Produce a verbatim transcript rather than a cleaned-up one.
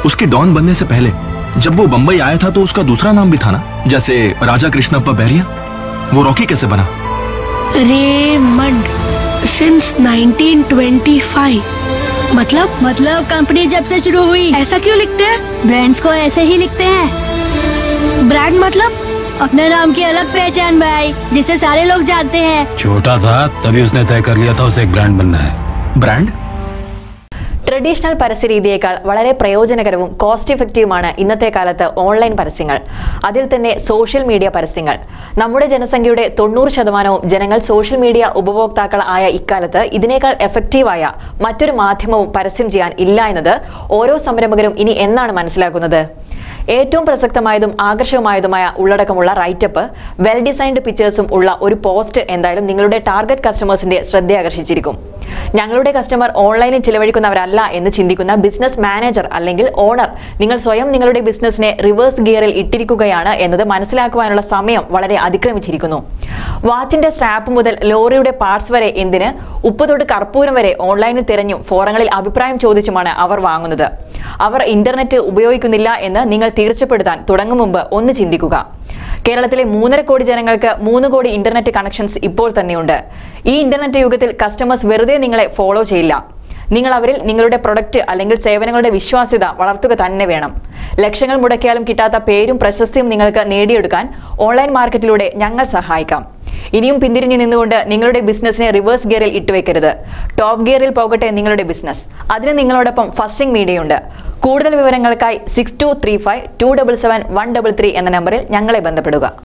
उसके डॉन बनने से पहले जब वो बंबई आया था तो उसका दूसरा नाम भी था ना, जैसे राजा कृष्णप्पा बैरिया। वो रॉकी कैसे बना? Raymond since nineteen twenty five. मतलब मतलब कंपनी जब से शुरू हुई। ऐसा क्यों लिखते हैं? ब्रांड्स को ऐसे ही लिखते हैं। ब्रांड मतलब अपने नाम की अलग पहचान भाई, जिसे सारे लोग जानते हैं। छोटा था तभी उसने तय कर लिया था उसे एक ब्रांड बनना है। ब्रांड? ട്രഡീഷണൽ പരസ്യരീതിയേക്കാൾ വളരെ പ്രയോജനകരവും കോസ്റ്റ് ഇഫക്റ്റീവുമാണ് ഇന്നത്തെ കാലത്ത് ഓൺലൈൻ പരസ്യങ്ങൾ, അതിൽ തന്നെ സോഷ്യൽ മീഡിയ പരസ്യങ്ങൾ. നമ്മുടെ ജനസംഖ്യയുടെ തൊണ്ണൂറ് ശതമാനവും ജനങ്ങൾ സോഷ്യൽ മീഡിയ ഉപഭോക്താക്കൾ ആയ ഇക്കാലത്ത് ഇതിനേക്കാൾ എഫക്റ്റീവായ മറ്റൊരു മാധ്യമവും പരസ്യം ചെയ്യാൻ ഇല്ല എന്നത് ഓരോ സംരംഭകരും ഇനി എന്നാണ് മനസ്സിലാക്കുന്നത്. ഏറ്റവും പ്രസക്തമായതും ആകർഷകമായതുമായ ഉള്ളടക്കമുള്ള റൈറ്റപ്പ്, വെൽ ഡിസൈൻഡ് പിക്ചേഴ്സും ഉള്ള ഒരു പോസ്റ്റ് എന്തായാലും നിങ്ങളുടെ ടാർഗറ്റ് കസ്റ്റമേഴ്സിന്റെ ശ്രദ്ധയാകർഷിച്ചിരിക്കും. ഞങ്ങളുടെ കസ്റ്റമർ ഓൺലൈനിൽ ചിലവഴിക്കുന്നവരല്ല എന്ന് ചിന്തിക്കുന്ന ബിസിനസ് മാനേജർ അല്ലെങ്കിൽ ഓണർ നിങ്ങൾ സ്വയം നിങ്ങളുടെ ബിസിനസിനെ റിവേഴ്സ് ഗിയറിൽ ഇട്ടിരിക്കുകയാണ് എന്നത് മനസ്സിലാക്കുവാനുള്ള സമയം വളരെ അതിക്രമിച്ചിരിക്കുന്നു. വാച്ചിന്റെ സ്ട്രാപ്പ് മുതൽ ലോറിയുടെ പാർട്സ് വരെ, എന്തിന് ഉപ്പ് തൊട്ട് കർപ്പൂരം വരെ ഓൺലൈനിൽ തിരഞ്ഞും ഫോറങ്ങളിൽ അഭിപ്രായം ചോദിച്ചുമാണ് അവർ വാങ്ങുന്നത്. അവർ ഇന്റർനെറ്റ് ഉപയോഗിക്കുന്നില്ല എന്ന് നിങ്ങൾ തീർച്ചപ്പെടുത്താൻ തുടങ്ങും മുമ്പ് ഒന്ന് ചിന്തിക്കുക. കേരളത്തിലെ മൂന്നര കോടി ജനങ്ങൾക്ക് മൂന്ന് കോടി ഇന്റർനെറ്റ് കണക്ഷൻസ് ഇപ്പോൾ തന്നെയുണ്ട്. ഈ ഇന്റർനെറ്റ് യുഗത്തിൽ കസ്റ്റമേഴ്സ് വെറുതെ നിങ്ങളെ ഫോളോ ചെയ്യില്ല. നിങ്ങൾ അവരിൽ നിങ്ങളുടെ പ്രൊഡക്റ്റ് അല്ലെങ്കിൽ സേവനങ്ങളുടെ വിശ്വാസ്യത വളർത്തുക തന്നെ വേണം. ലക്ഷങ്ങൾ മുടക്കിയാലും കിട്ടാത്ത പേരും പ്രശസ്തിയും നിങ്ങൾക്ക് നേടിയെടുക്കാൻ ഓൺലൈൻ മാർക്കറ്റിലൂടെ ഞങ്ങൾ സഹായിക്കാം. ഇനിയും പിന്തിരിഞ്ഞു നിന്നുകൊണ്ട് നിങ്ങളുടെ ബിസിനസിനെ റിവേഴ്സ് ഗിയറിൽ ഇട്ടുവെക്കരുത്. ടോപ്പ് ഗിയറിൽ പോകട്ടെ നിങ്ങളുടെ ബിസിനസ്. അതിന് നിങ്ങളോടൊപ്പം ഫസ്റ്റിംഗ് മീഡിയയുണ്ട്. കൂടുതൽ വിവരങ്ങൾക്കായി six two three five two double seven one double three എന്ന നമ്പറിൽ ഞങ്ങളെ ബന്ധപ്പെടുക.